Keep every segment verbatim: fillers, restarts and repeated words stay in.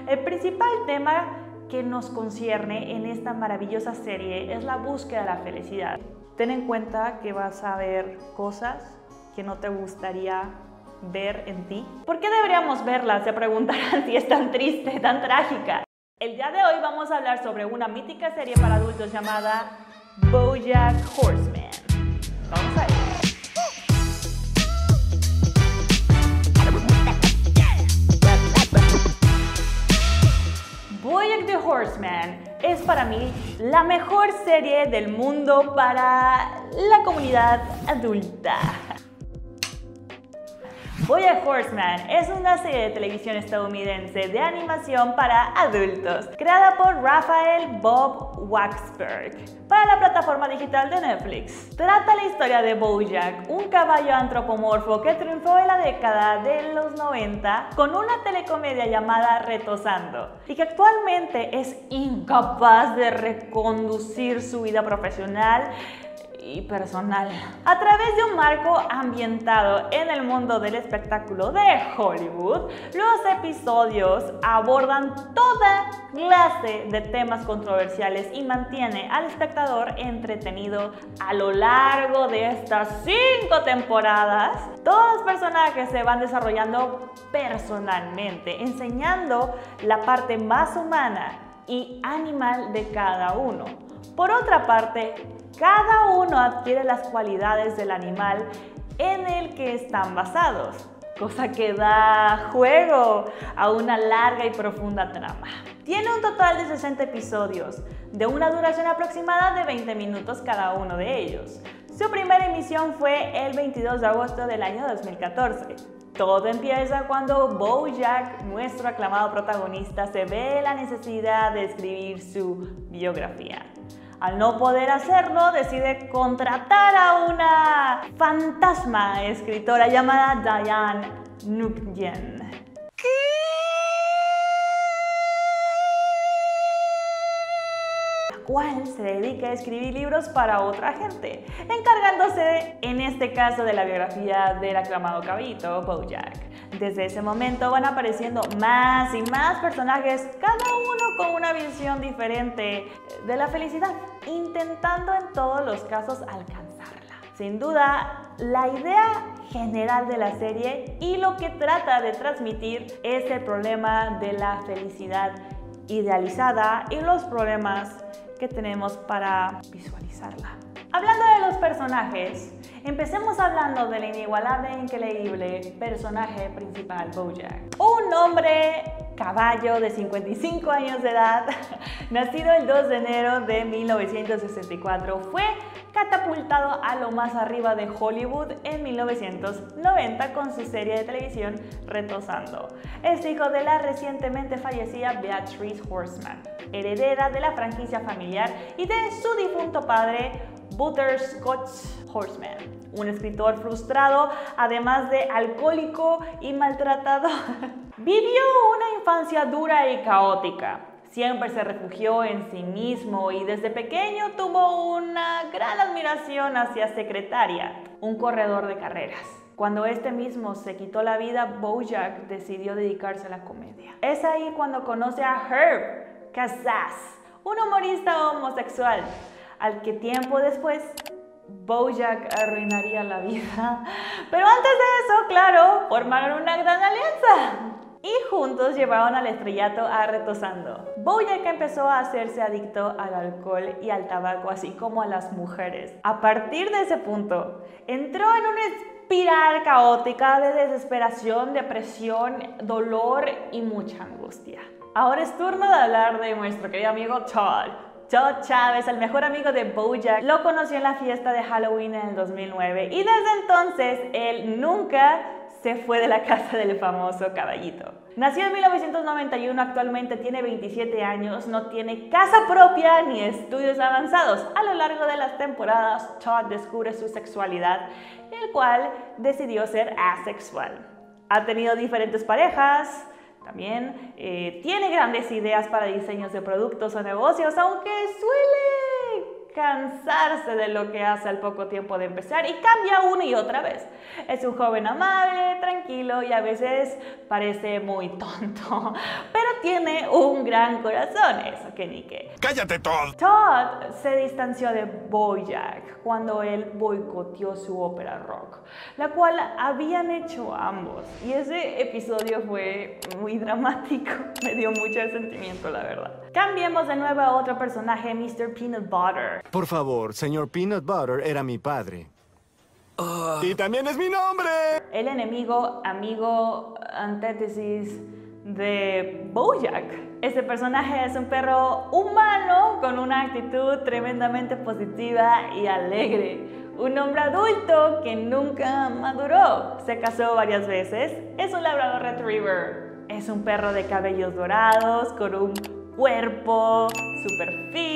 El principal tema que nos concierne en esta maravillosa serie es la búsqueda de la felicidad. Ten en cuenta que vas a ver cosas que no te gustaría ver en ti. ¿Por qué deberíamos verlas? Se preguntarán si es tan triste, tan trágica. El día de hoy vamos a hablar sobre una mítica serie para adultos llamada BoJack Horseman. Vamos a ver. BoJack the Horseman es para mí la mejor serie del mundo para la comunidad adulta. BoJack Horseman es una serie de televisión estadounidense de animación para adultos, creada por Raphael Bob Waksberg para la plataforma digital de Netflix. Trata la historia de BoJack, un caballo antropomorfo que triunfó en la década de los noventa con una telecomedia llamada Retosando y que actualmente es incapaz de reconducir su vida profesional y personal. A través de un marco ambientado en el mundo del espectáculo de Hollywood, los episodios abordan toda clase de temas controversiales y mantiene al espectador entretenido a lo largo de estas cinco temporadas. Todos los personajes se van desarrollando personalmente, enseñando la parte más humana y animal de cada uno. Por otra parte, cada uno adquiere las cualidades del animal en el que están basados, cosa que da juego a una larga y profunda trama. Tiene un total de sesenta episodios, de una duración aproximada de veinte minutos cada uno de ellos. Su primera emisión fue el veintidós de agosto del año dos mil catorce. Todo empieza cuando BoJack, nuestro aclamado protagonista, se ve la necesidad de escribir su biografía. Al no poder hacerlo, decide contratar a una fantasma escritora llamada Diane Nguyen. ¿Qué? La cual se dedica a escribir libros para otra gente, encargándose en este caso de la biografía del aclamado caballito BoJack. Desde ese momento van apareciendo más y más personajes, cada uno con una visión diferente de la felicidad, intentando en todos los casos alcanzarla. Sin duda, la idea general de la serie y lo que trata de transmitir es el problema de la felicidad idealizada y los problemas que tenemos para visualizarla. Hablando de los personajes, empecemos hablando del inigualable e increíble personaje principal, BoJack. Un hombre caballo de cincuenta y cinco años de edad, nacido el dos de enero de mil novecientos sesenta y cuatro, fue catapultado a lo más arriba de Hollywood en mil novecientos noventa con su serie de televisión Retosando. Es hijo de la recientemente fallecida Beatrice Horseman, heredera de la franquicia familiar, y de su difunto padre Butterscotch Horseman, un escritor frustrado, además de alcohólico y maltratado. Vivió una infancia dura y caótica. Siempre se refugió en sí mismo y desde pequeño tuvo una gran admiración hacia Secretariat, un corredor de carreras. Cuando este mismo se quitó la vida, BoJack decidió dedicarse a la comedia. Es ahí cuando conoce a Herb Casas, un humorista homosexual, al que tiempo después BoJack arruinaría la vida. Pero antes de eso, claro, formaron una gran alianza y juntos llevaron al estrellato a Retosando. BoJack empezó a hacerse adicto al alcohol y al tabaco, así como a las mujeres. A partir de ese punto, entró en una espiral caótica de desesperación, depresión, dolor y mucha angustia. Ahora es turno de hablar de nuestro querido amigo Todd. Todd Chávez, el mejor amigo de BoJack, lo conoció en la fiesta de Halloween en el dos mil nueve y desde entonces él nunca se fue de la casa del famoso caballito. Nació en mil novecientos noventa y uno, actualmente tiene veintisiete años, no tiene casa propia ni estudios avanzados. A lo largo de las temporadas, Todd descubre su sexualidad, el cual decidió ser asexual. Ha tenido diferentes parejas. También eh, tiene grandes ideas para diseños de productos o negocios, aunque suele cansarse de lo que hace al poco tiempo de empezar y cambia una y otra vez. Es un joven amable, tranquilo y a veces parece muy tonto, pero tiene un gran corazón, eso que ni qué. ¡Cállate, Todd! Todd se distanció de BoJack cuando él boicoteó su ópera rock, la cual habían hecho ambos, y ese episodio fue muy dramático, me dio mucho sentimiento, la verdad. Cambiemos de nuevo a otro personaje, mister Peanut Butter. Por favor, señor Peanut Butter era mi padre. Uh, ¡Y también es mi nombre! El enemigo, amigo, antítesis de BoJack. Este personaje es un perro humano con una actitud tremendamente positiva y alegre. Un hombre adulto que nunca maduró. Se casó varias veces. Es un labrador retriever. Es un perro de cabellos dorados con un cuerpo super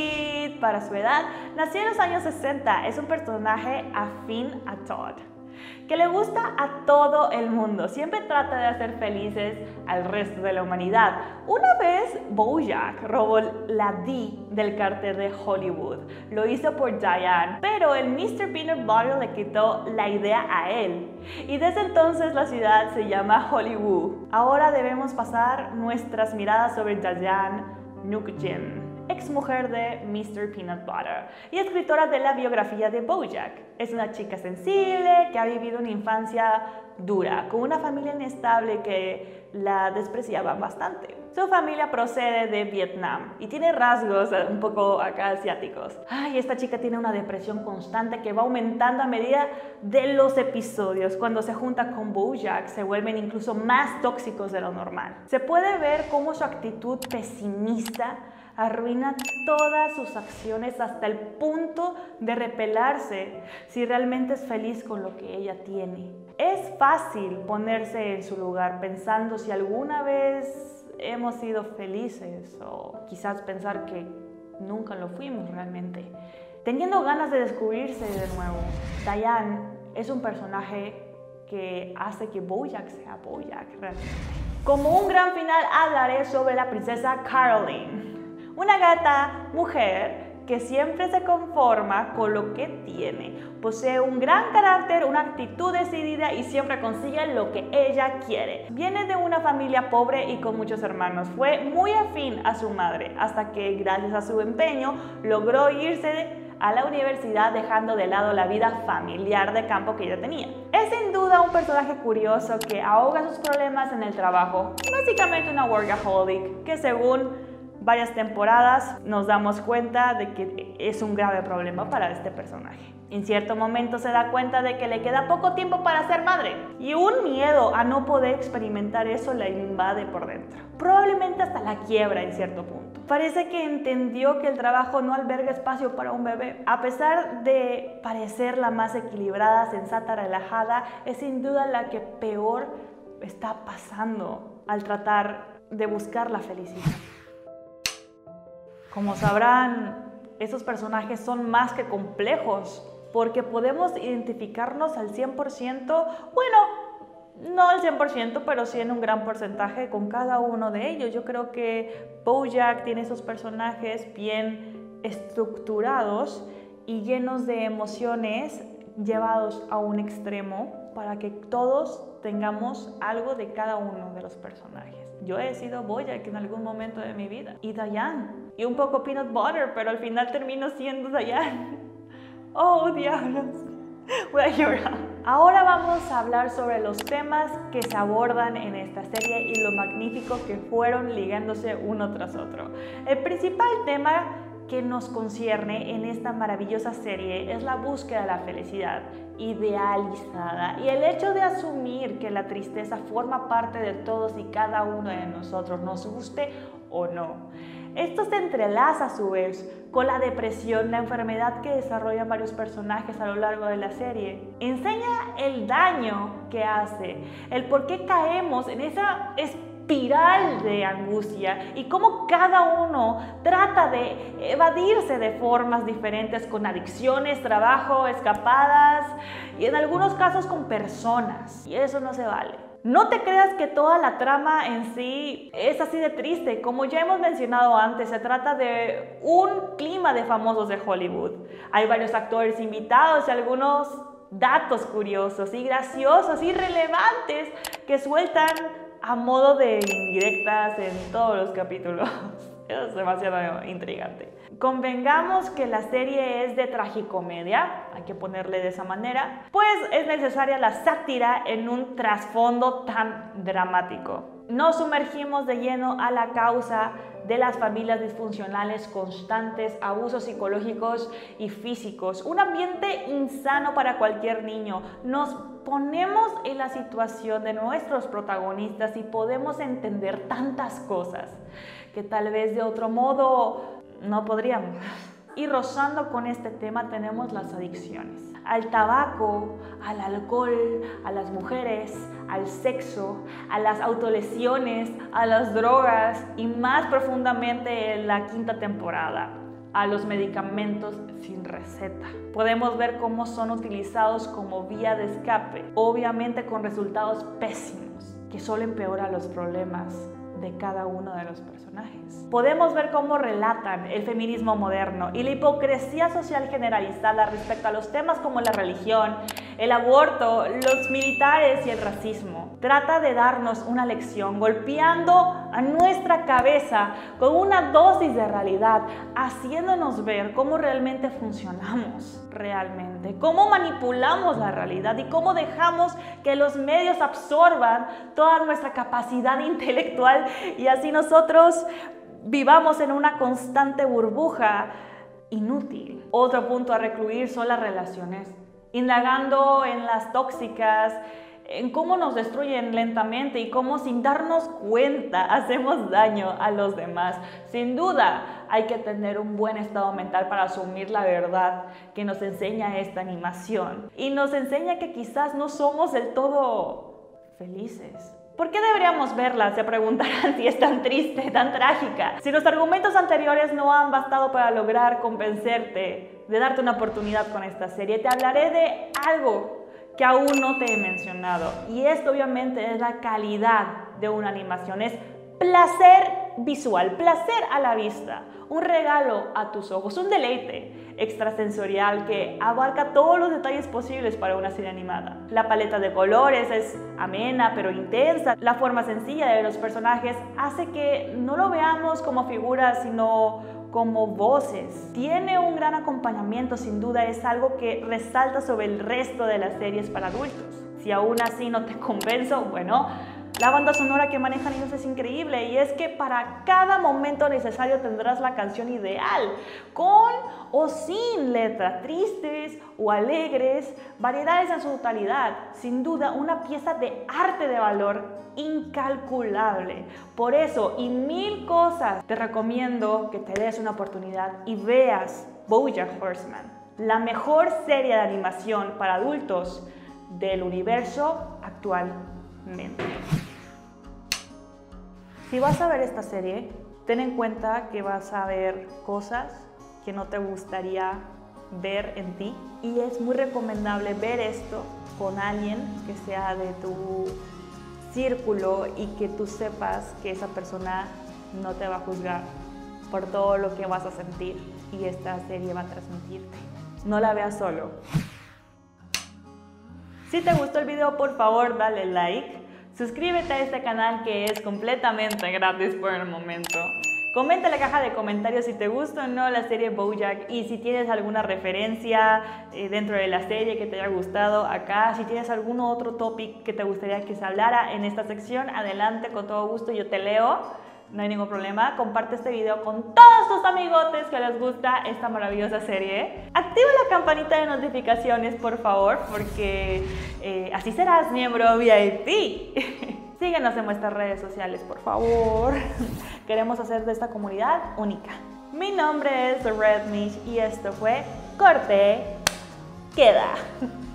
fit para su edad. Nació en los años sesenta. Es un personaje afín a Todd, que le gusta a todo el mundo. Siempre trata de hacer felices al resto de la humanidad. Una vez BoJack robó la D del cartel de Hollywood. Lo hizo por Diane, pero el mister Peanut Butter le quitó la idea a él. Y desde entonces la ciudad se llama Hollywood. Ahora debemos pasar nuestras miradas sobre Diane Nugent, ex mujer de mister Peanut Butter y escritora de la biografía de BoJack. Es una chica sensible que ha vivido una infancia dura, con una familia inestable que la despreciaba bastante. Su familia procede de Vietnam y tiene rasgos un poco acá asiáticos. Ay, esta chica tiene una depresión constante que va aumentando a medida de los episodios. Cuando se junta con BoJack se vuelven incluso más tóxicos de lo normal. Se puede ver cómo su actitud pesimista arruina todas sus acciones hasta el punto de rebelarse si realmente es feliz con lo que ella tiene. Es fácil ponerse en su lugar pensando si alguna vez hemos sido felices o quizás pensar que nunca lo fuimos realmente. Teniendo ganas de descubrirse de nuevo, Diane es un personaje que hace que BoJack sea BoJack realmente. Como un gran final hablaré sobre la princesa Caroline, una gata mujer que siempre se conforma con lo que tiene. Posee un gran carácter, una actitud decidida y siempre consigue lo que ella quiere. Viene de una familia pobre y con muchos hermanos. Fue muy afín a su madre hasta que, gracias a su empeño, logró irse a la universidad dejando de lado la vida familiar de campo que ella tenía. Es sin duda un personaje curioso que ahoga sus problemas en el trabajo. Básicamente una workaholic que, según varias temporadas, nos damos cuenta de que es un grave problema para este personaje. En cierto momento se da cuenta de que le queda poco tiempo para ser madre y un miedo a no poder experimentar eso la invade por dentro. Probablemente hasta la quiebra en cierto punto. Parece que entendió que el trabajo no alberga espacio para un bebé. A pesar de parecer la más equilibrada, sensata, relajada, es sin duda la que peor está pasando al tratar de buscar la felicidad. Como sabrán, estos personajes son más que complejos, porque podemos identificarnos al cien por ciento, bueno, no al cien por ciento, pero sí en un gran porcentaje con cada uno de ellos. Yo creo que BoJack tiene esos personajes bien estructurados y llenos de emociones llevados a un extremo para que todos tengamos algo de cada uno de los personajes. Yo he sido BoJack en algún momento de mi vida y Diane y un poco Peanut Butter, pero al final termino siendo Diane. Oh, diablos, voy a llorar. Ahora vamos a hablar sobre los temas que se abordan en esta serie y lo magnífico que fueron ligándose uno tras otro. El principal tema que nos concierne en esta maravillosa serie es la búsqueda de la felicidad idealizada y el hecho de asumir que la tristeza forma parte de todos y cada uno de nosotros, nos guste o no. Esto se entrelaza a su vez con la depresión, la enfermedad que desarrollan varios personajes a lo largo de la serie. Enseña el daño que hace, el por qué caemos en esa espiral de angustia y cómo cada uno trata de evadirse de formas diferentes con adicciones, trabajo, escapadas y en algunos casos con personas. Y eso no se vale. No te creas que toda la trama en sí es así de triste. Como ya hemos mencionado antes, se trata de un clima de famosos de Hollywood. Hay varios actores invitados y algunos datos curiosos y graciosos y relevantes que sueltan a modo de indirectas en todos los capítulos. Es demasiado intrigante. Convengamos que la serie es de tragicomedia, hay que ponerle de esa manera, pues es necesaria la sátira en un trasfondo tan dramático. Nos sumergimos de lleno a la causa de las familias disfuncionales constantes, abusos psicológicos y físicos, un ambiente insano para cualquier niño. Nos ponemos en la situación de nuestros protagonistas y podemos entender tantas cosas que tal vez de otro modo no podríamos. Y rozando con este tema tenemos las adicciones. Al tabaco, al alcohol, a las mujeres, al sexo, a las autolesiones, a las drogas y más profundamente en la quinta temporada, a los medicamentos sin receta. Podemos ver cómo son utilizados como vía de escape, obviamente con resultados pésimos, que solo empeoran los problemas de cada uno de los personajes. Podemos ver cómo relatan el feminismo moderno y la hipocresía social generalizada respecto a los temas como la religión, el aborto, los militares y el racismo. Trata de darnos una lección golpeando a nuestra cabeza con una dosis de realidad, haciéndonos ver cómo realmente funcionamos realmente, cómo manipulamos la realidad y cómo dejamos que los medios absorban toda nuestra capacidad intelectual y así nosotros vivamos en una constante burbuja inútil. Otro punto a recluir son las relaciones, indagando en las tóxicas, en cómo nos destruyen lentamente y cómo sin darnos cuenta hacemos daño a los demás. Sin duda hay que tener un buen estado mental para asumir la verdad que nos enseña esta animación y nos enseña que quizás no somos del todo felices. ¿Por qué deberíamos verla? Se preguntarán si es tan triste, tan trágica. Si los argumentos anteriores no han bastado para lograr convencerte de darte una oportunidad con esta serie, te hablaré de algo que aún no te he mencionado. Y esto obviamente es la calidad de una animación. Es placer visual, placer a la vista, un regalo a tus ojos, un deleite extrasensorial que abarca todos los detalles posibles para una serie animada. La paleta de colores es amena pero intensa. La forma sencilla de los personajes hace que no lo veamos como figuras, sino como voces. Tiene un gran acompañamiento, sin duda es algo que resalta sobre el resto de las series para adultos. Si aún así no te convenzo, bueno, la banda sonora que manejan ellos es increíble y es que para cada momento necesario tendrás la canción ideal, con o sin letras, tristes o alegres, variedades en su totalidad. Sin duda una pieza de arte de valor incalculable. Por eso y mil cosas te recomiendo que te des una oportunidad y veas BoJack Horseman, la mejor serie de animación para adultos del universo actualmente. Si vas a ver esta serie, ten en cuenta que vas a ver cosas que no te gustaría ver en ti y es muy recomendable ver esto con alguien que sea de tu círculo y que tú sepas que esa persona no te va a juzgar por todo lo que vas a sentir y esta serie va a transmitirte. No la veas solo. Si te gustó el video, por favor dale like, suscríbete a este canal que es completamente gratis por el momento. Comenta en la caja de comentarios si te gusta o no la serie BoJack y si tienes alguna referencia eh, dentro de la serie que te haya gustado acá. Si tienes algún otro topic que te gustaría que se hablara en esta sección, adelante, con todo gusto, yo te leo. No hay ningún problema. Comparte este video con todos tus amigotes que les gusta esta maravillosa serie. Activa la campanita de notificaciones, por favor, porque eh, así serás miembro V I P. Síguenos en nuestras redes sociales, por favor. Queremos hacer de esta comunidad única. Mi nombre es Red Mish y esto fue Corte Queda.